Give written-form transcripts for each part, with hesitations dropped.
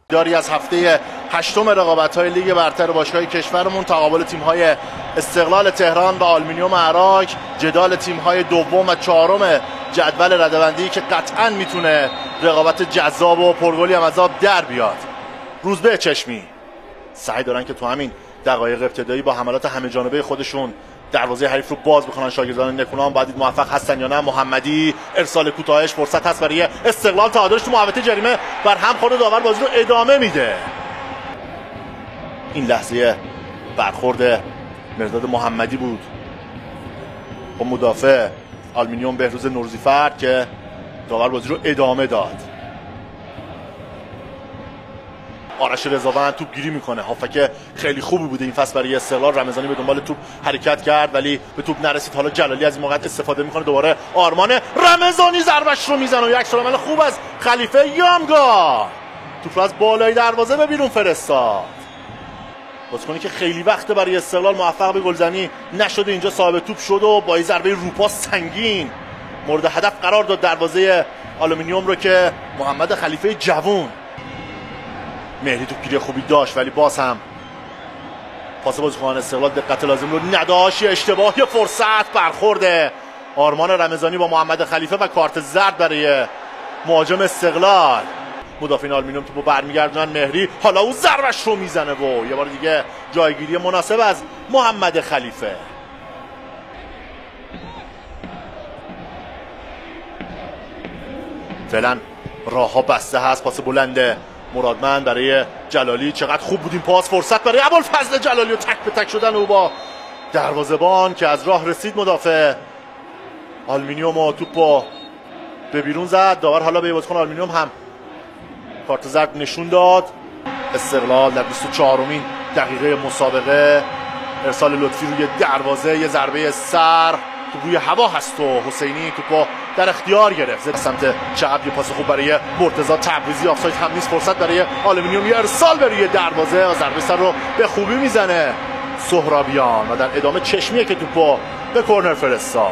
داری از هفته هشتم رقابت‌های لیگ برتر باشگاه کشورمون، تقابل تیم‌های استقلال تهران و آلومینیوم عراق، جدال تیم‌های دوم و چهارم جدول رده‌بندی که قطعاً میتونه رقابت جذاب و پرگلی هم از آب در بیاد. روزبه چشمی سعی دارن که تو همین دقایق ابتدایی با حملات همه جانبه خودشون دروازه حریف رو باز بکنن. شاگردان نکونام باید موفق هستن یا نه. محمدی ارسال کوتاهش، فرصت هست برای استقلال، تعادلش تو محوطه جریمه بر هم خورده، داور بازی رو ادامه میده. این لحظه برخورد مرداد محمدی بود با مدافع آلومینیوم بهروز نورزیفر که داور بازی رو ادامه داد. آرش رضاوند توپ گیری میکنه، هافک خیلی خوبی بوده این فصل برای استقلال. رمضانی به دنبال توپ حرکت کرد ولی به توپ نرسید. حالا جلالی از این موقعیت استفاده میکنه، دوباره آرمان رمضانی ضربش رو میزنه و یک سرعت خوب از خلیفه یامگا توپ رو از بالای دروازه به بیرون فرستاد. بازیکنی که خیلی وقت برای استقلال موفق به گلزنی نشده اینجا صاحب توپ شد و با این ضربه روپاس سنگین مورد هدف قرار داد دروازه آلومینیوم رو که محمد خلیفه جوون. مهری توپگیری خوبی داشت ولی باز هم پاس بازیکن استقلال دقت لازم رو نداشت. اشتباهی فرصت، برخورد آرمان رمضانی با محمد خلیفه و کارت زرد برای مهاجم استقلال. مدافعین آلومینیوم توپو برمیگردونن. مهری حالا او ضربش رو میزنه و یه بار دیگه جایگیری مناسب از محمد خلیفه. فعلا راهها بسته هست. پاس بلند مرادمند برای جلالی، چقدر خوب بود این پاس. فرصت برای ابوالفضل جلالی و تک به تک شدن او با دروازه‌بان که از راه رسید. مدافع آلومینیوم و توپو به بیرون زد. داور حالا به بازیکن آلومینیوم هم کارت زرد نشون داد. استقلال در 24مین دقیقه مسابقه ارسال لطفی روی دروازه، یه ضربه سر تو روی هوا هست و حسینی توپو در اختیار گرفت. سمت چپ یه پاس خوب برای مرتضی تبریزی، آفساید هم نیست. فرصت برای آلومینیوم، یه ارسال به روی دروازه و ضربه سر رو به خوبی میزنه سهرابیان و در ادامه چشمیه که توپو به کورنر فرستاد.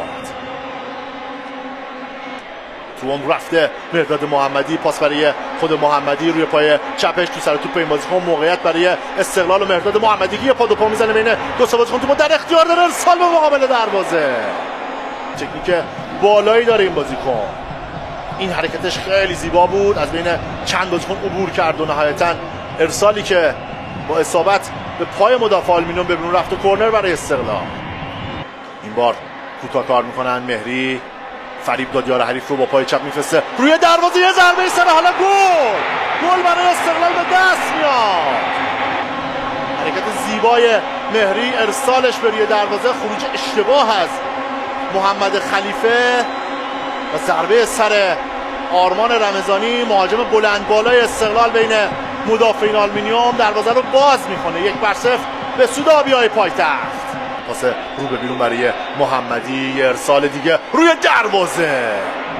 تو اون رفته مرداد محمدی، پاس برای خود محمدی روی پای چپش تو سر توپ این بازیکن. موقعیت برای استقلال و مرداد محمدی که یه پا دو پا میزنه بین دو تا بازیکن، توپو در اختیار داره، ارسال به مقابل دروازه. تکنیک بالایی داره این بازیکن. این حرکتش خیلی زیبا بود، از بین چند بازیکن عبور کرد و نهایتا ارسالی که با اصابت به پای مدافع آلومینیوم به بیرون رفت و کورنر برای استقلال. این بار کوتاه کار میکنن. مهری فریب داد یار حریف رو با پای چپ میفرسته روی دروازه، یه ضربه سر، حالا گل برای استقلال به دست میاد. حرکت زیبای مهری، ارسالش به روی دروازه، خروج اشتباه از محمد خلیفه و ضربه سر آرمان رمضانی مهاجم بلند بالای استقلال بین مدافعین آلومینیوم دروازه رو باز میکنه. 1-0 به سود آبیای پایتخت. پاس رو به بیرون برای محمدی، یه ارسال دیگه روی دروازه.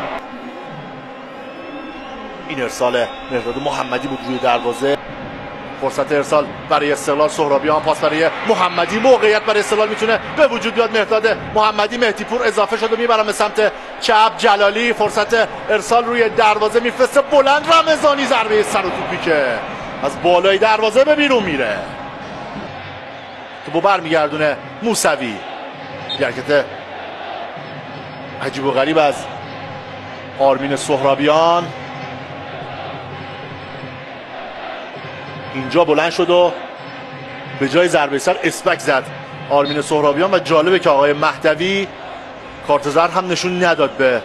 این ارسال مرداد محمدی بود روی دروازه. فرصت ارسال برای استقلال، سهرابیان، پاس برای محمدی، موقعیت برای استقلال میتونه به وجود بیاد. مرداد محمدی، مهدی پور اضافه شده میبرن به سمت چپ. جلالی فرصت ارسال روی دروازه میفرسته بلند. رمضانی ضربه سر و توپی که از بالای دروازه به بیرون میره. توپو برمیگردونه موسوی. حرکت عجیب و غریب از آرمین سهرابیان. اینجا بلند شد و به جای ضربه سر اسپک زد آرمین سهرابیان و جالبه که آقای مهدوی کارت زرد هم نشون نداد به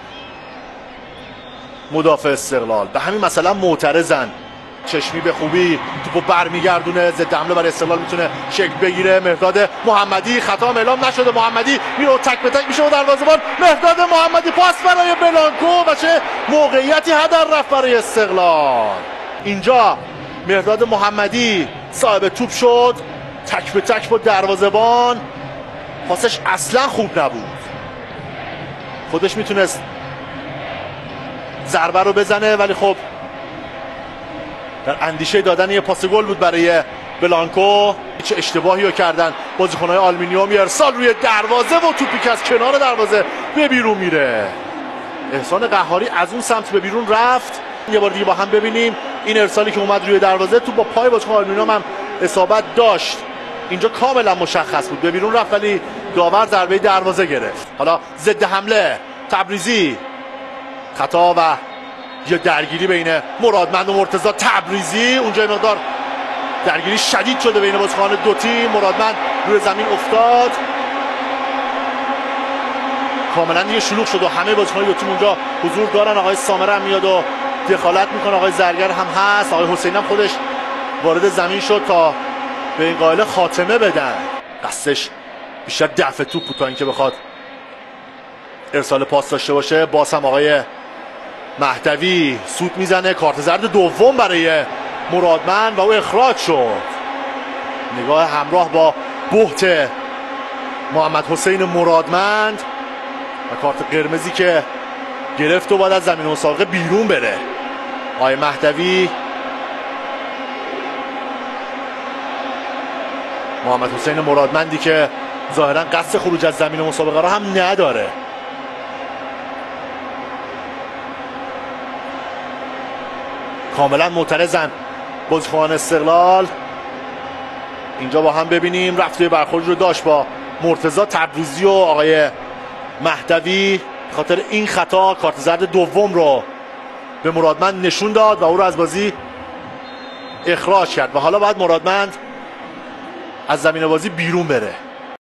مدافع استقلال. به همین مثلا معترضن. چشمی به خوبی توپو برمیگردونه، ضد حمله برای استقلال میتونه شکل بگیره. مرداد محمدی، خطا اعلام نشده، محمدی میره تک به تک میشه و دروازه‌بان مرداد محمدی، پاس برای بلانکو و چه موقعیتی هدر رفت برای استقلال. اینجا مرداد محمدی صاحب توپ شد، تک به تک با دروازه‌بان. پاسش اصلا خوب نبود، خودش میتونست ضربه رو بزنه ولی خب در اندیشه دادن یه پاس گل بود برای بلانکو. چه اشتباهی رو کردن بازیکن‌های آلومینیوم. ارسال روی دروازه و توپی که از کنار دروازه به بیرون میره. احسان قهاری از اون سمت به بیرون رفت. یه بار دیگه با هم ببینیم این ارسالی که اومد روی دروازه تو با پای بازیکن آلومینیوم هم اصابت داشت، اینجا کاملا مشخص بود، به بیرون رفت ولی داور ضربه دروازه گرفت. حالا ضد حمله تبریزی، خطا و یه درگیری بین مرادمند و مرتضی تبریزی. اونجا مقدار درگیری شدید شده بین بازیکنان دو تیم. مرادمند روی زمین افتاد، کاملا دیگه شلوغ شد و همه بازیکنان دو تیم اونجا حضور دارن. آقای سامره هم میاد و دخالت میکنه، آقای زرگر هم هست، آقای حسین هم خودش وارد زمین شد تا به این قائله خاتمه بدن. قصدش بیشتر دفع توپ بود تا اینکه بخواد ارسال پاس داشته باشه. باز هم آقای مهدوی سوت میزنه، کارت زرد دوم برای مرادمند و او اخراج شد. نگاه همراه با بهت محمد حسین مرادمند و کارت قرمزی که گرفت و باید از زمین مسابقه بیرون بره. آقای مهدوی، محمد حسین مرادمندی که ظاهرا قصد خروج از زمین مسابقه را هم نداره. کاملا معترضن بازیکنان استقلال. اینجا با هم ببینیم رفته برخورد رو داشت با مرتضی تبریزی و آقای مهدوی. به خاطر این خطا کارت زرد دوم رو به مرادمند نشون داد و او رو از بازی اخراج کرد و حالا باید مرادمند از زمین بازی بیرون بره.